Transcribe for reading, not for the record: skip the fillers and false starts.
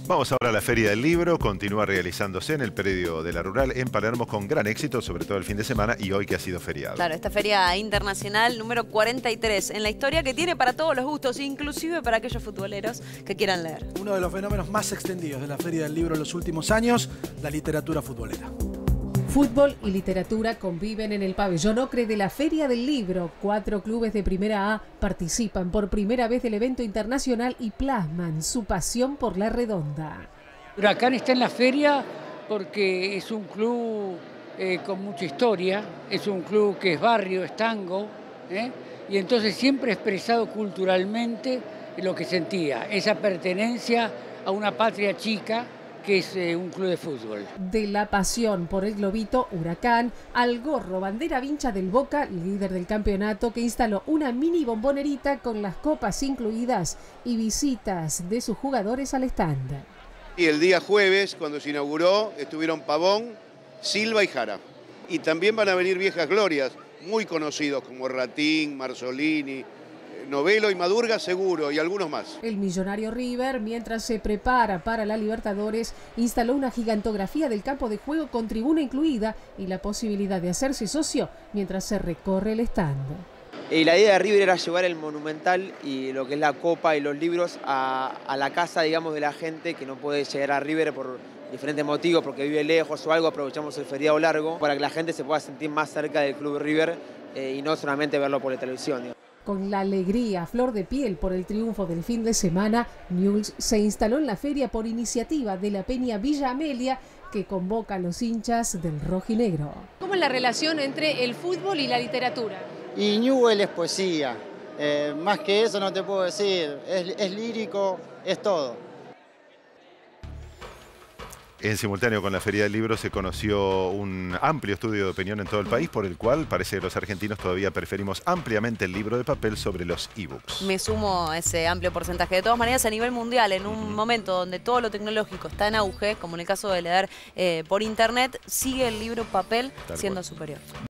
Vamos ahora a la Feria del Libro, continúa realizándose en el predio de la Rural en Palermo con gran éxito, sobre todo el fin de semana y hoy que ha sido feriado. Claro, esta feria internacional número 43 en la historia, que tiene para todos los gustos, inclusive para aquellos futboleros que quieran leer. Uno de los fenómenos más extendidos de la Feria del Libro en los últimos años, la literatura futbolera. Fútbol y literatura conviven en el pabellón Ocre de la Feria del Libro. 4 clubes de Primera A participan por primera vez del evento internacional y plasman su pasión por la redonda. Huracán está en la feria porque es un club con mucha historia, es un club que es barrio, es tango, y entonces siempre ha expresado culturalmente lo que sentía, esa pertenencia a una patria chica, que es un club de fútbol. De la pasión por el globito, Huracán, al gorro, bandera vincha del Boca, líder del campeonato, que instaló una mini bombonerita con las copas incluidas y visitas de sus jugadores al stand. Y el día jueves, cuando se inauguró, estuvieron Pavón, Silva y Jara. Y también van a venir viejas glorias, muy conocidos como Ratín, Marzolini, Novelo y Madurga seguro, y algunos más. El millonario River, mientras se prepara para la Libertadores, instaló una gigantografía del campo de juego con tribuna incluida y la posibilidad de hacerse socio mientras se recorre el stand. La idea de River era llevar el Monumental y lo que es la copa y los libros a la casa, digamos, de la gente que no puede llegar a River por diferentes motivos, porque vive lejos o algo. Aprovechamos el feriado largo para que la gente se pueda sentir más cerca del Club River y no solamente verlo por la televisión, digamos. Con la alegría a flor de piel por el triunfo del fin de semana, Newell's se instaló en la feria por iniciativa de la Peña Villa Amelia, que convoca a los hinchas del rojinegro. ¿Cómo es la relación entre el fútbol y la literatura? Y Newell es poesía, más que eso no te puedo decir, es lírico, es todo. En simultáneo con la Feria del Libro se conoció un amplio estudio de opinión en todo el país, por el cual parece que los argentinos todavía preferimos ampliamente el libro de papel sobre los ebooks. Me sumo a ese amplio porcentaje. De todas maneras, a nivel mundial, en un momento donde todo lo tecnológico está en auge, como en el caso de leer por internet, sigue el libro papel siendo superior.